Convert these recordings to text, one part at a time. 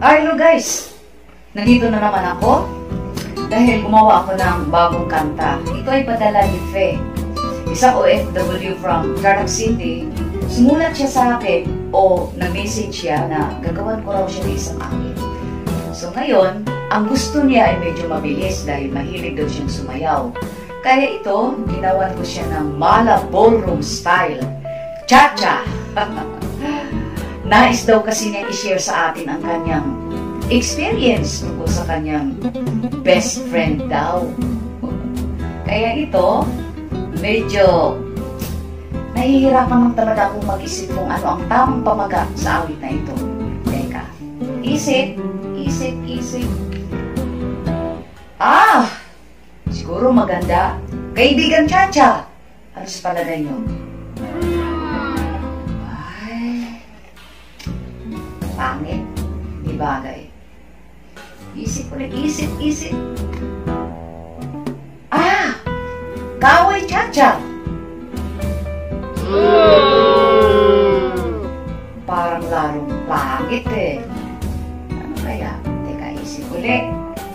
Hello guys! Nandito na naman ako dahil gumawa ako ng bagong kanta. Ito ay padala ni Fe, isang OFW from Tarlac City. Sumulat siya sa akin o nag-message siya na gagawan ko raw siya ng isang awit. So ngayon, ang gusto niya ay medyo mabilis dahil mahilig daw siyang sumayaw. Kaya ito, ginawan ko siya ng Mala Ballroom style. Cha-cha! Nais daw kasi niya i-share sa atin ang kanyang experience tungkol sa kanyang best friend daw. Kaya ito, medyo nahihirapan lang talaga akong mag-isip kung ano ang tamang pamagat sa awit na ito. Teka, isip. Siguro maganda. Kaibigan Cha-cha. Ano sa palagay niyo? Pangit, di bagay. Isip ulit, isip. Kaway Cha-cha. Parang larong pangit eh. Ano kaya? Teka, isip ulit.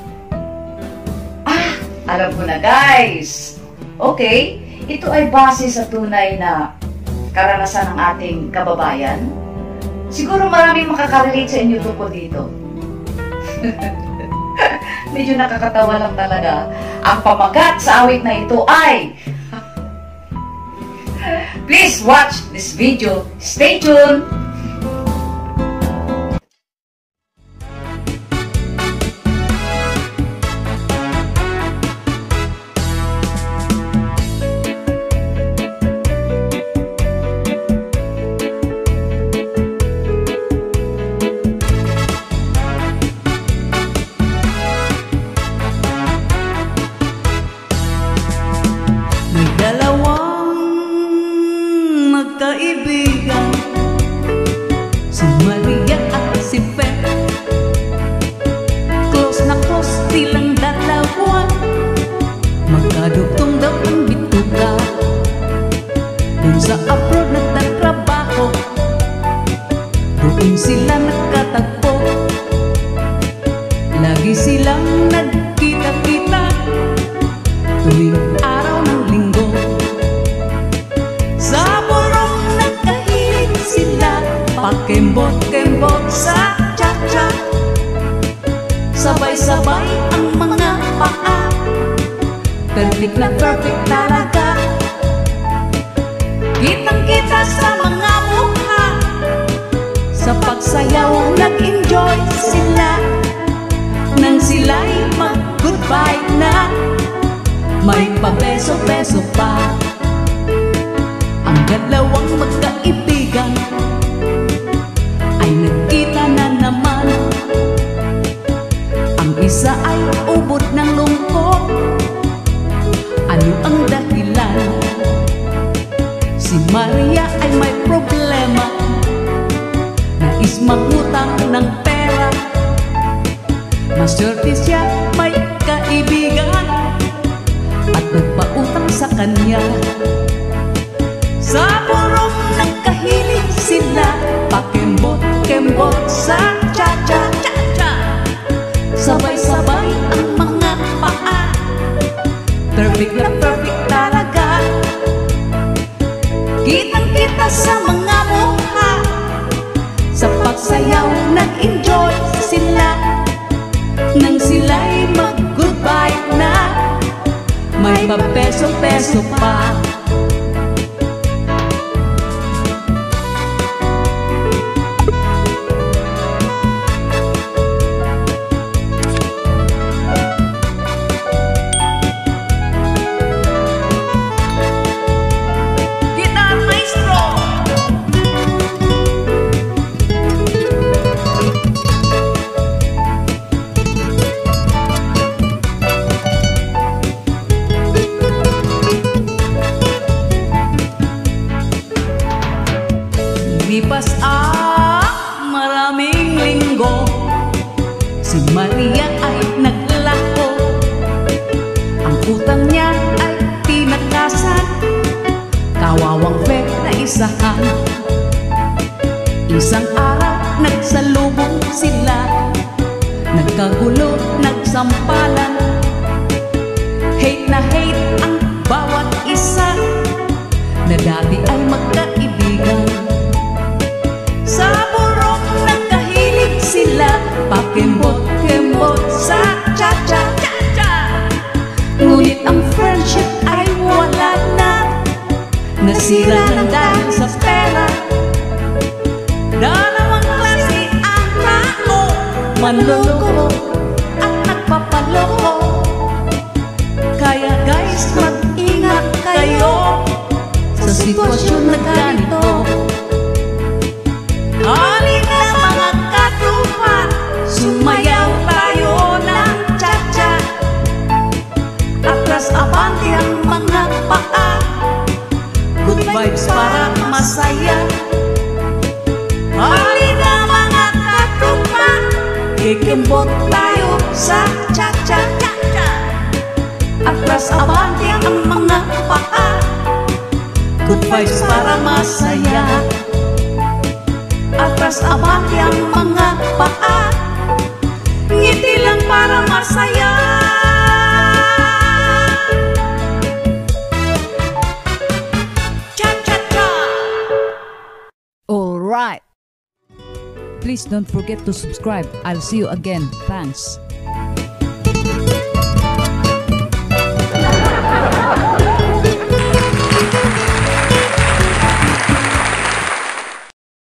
Alam ko na guys. Okay, ito ay base sa tunay na karanasan ng ating kababayan. Siguro maraming makakarelate sa inyo tungkol dito. Medyo nakakatawa lang talaga. Ang pamagat sa awit na ito ay please watch this video. Stay tuned! Kaibigan, si Maria at si Fe, close na close silang dalawa, magkadugtong daw ang bituka. Dun sa abroad nagtatrabaho, doon sila nagkatagpo, lagi silang nagkita-kita tuwing araw ng linggo. Pakembot-kembot sa cha-cha, sabay-sabay ang mga paa, perfect na perfect talaga. Kitang-kita sa mga mukha, sa pagsayaw nag-enjoy sila. Nang sila'y mag-goodbye na, may pabeso-beso pa. Ang dalawang magkaibigan ay nagkita na naman. Ang isa ay ubod ng lungkot. Ano ang dahilan? Si Maria ay may problema, nais mangutang ng pera. Maswerte siya may kaibigan at nagpautang sa kanya. Sa burong nagkahilig sila, pakembot-kembot sa cha-cha, cha-cha, sabay-sabay ang mga paa, perfect na perfect talaga. Kitang-kita sa mga mukha, sa pagsayaw nag-enjoy sila. Nang sila'y mag-goodbye na, may papeso-peso pa. Lipas maraming linggo, si Maria ay naglako. Ang utang niya ay tinakasan, kawawang Fe na isahan. Isang araw nagsalubong sila, Nagkagulo, nagsampalan, hate na hate ang bawat isa, na dati ay magkaibigan. Sa burong nagkahilig sila, pakembot-kembot sa cha-cha-cha-cha. Ngunit ang friendship ay wala na, nasira lang dahil sa pera. Dalawang klase ang tao, manloloko at nagpapaloko. Kaya guys, mag-ingat kayo sa sitwasyon na ganito. Halina mga katupa, sumayaw tayo ng cha-cha. Atras abante ang mga paa, good vibes para masaya. Halina mga katupa, kikembot tayo sa cha-cha-cha-cha. Atras abante ang mga paa, good vibes para masaya. Atras abante ang mga paa, ngiti lang para masaya. Cha-cha-cha. All right. Please don't forget to subscribe. I'll see you again. Thanks.